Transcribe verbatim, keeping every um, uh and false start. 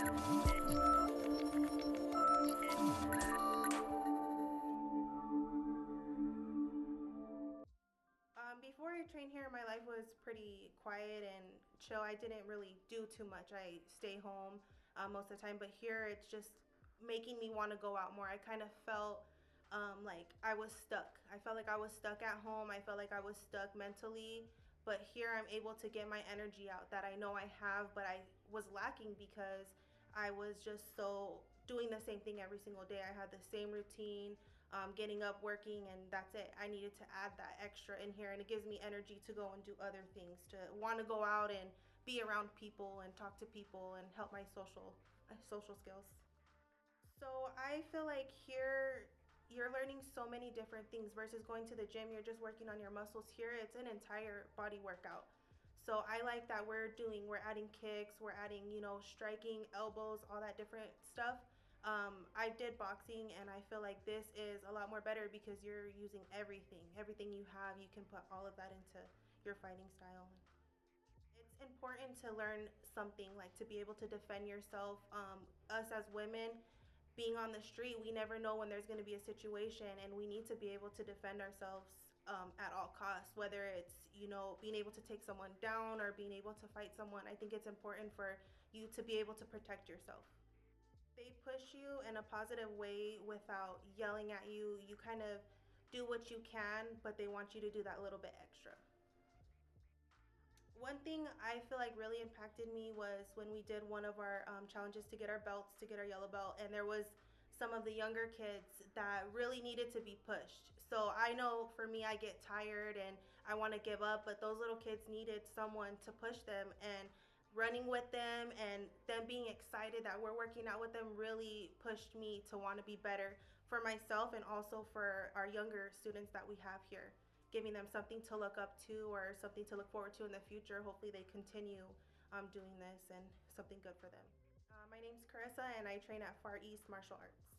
Um, before I trained here, my life was pretty quiet and chill. I didn't really do too much. I stay home uh, most of the time, but here it's just making me want to go out more. I kind of felt um, like I was stuck. I felt like I was stuck at home. I felt like I was stuck mentally. But here I'm able to get my energy out that I know I have, but I was lacking because I was just so doing the same thing every single day. I had the same routine, um, getting up, working, and that's it. I needed to add that extra in here, and it gives me energy to go and do other things, to want to go out and be around people and talk to people and help my social uh, social skills. So I feel like here you're learning so many different things versus going to the gym, you're just working on your muscles. Here it's an entire body workout. So I like that we're doing, we're adding kicks, we're adding, you know, striking, elbows, all that different stuff. Um, I did boxing and I feel like this is a lot more better because you're using everything. Everything you have, you can put all of that into your fighting style. It's important to learn something, like to be able to defend yourself. Um, us as women, being on the street, we never know when there's going to be a situation, and we need to be able to defend ourselves um, at all costs. Whether it's, you know, being able to take someone down or being able to fight someone, I think it's important for you to be able to protect yourself. They push you in a positive way without yelling at you. You kind of do what you can, but they want you to do that little bit extra. One thing I feel like really impacted me was when we did one of our um, challenges to get our belts, to get our yellow belt, and there was some of the younger kids that really needed to be pushed. So I know for me, I get tired and I want to give up, but those little kids needed someone to push them, and running with them and them being excited that we're working out with them really pushed me to want to be better for myself and also for our younger students that we have here, giving them something to look up to or something to look forward to in the future. Hopefully they continue um, doing this and something good for them. Uh, my name's Carissa and I train at Far East Martial Arts.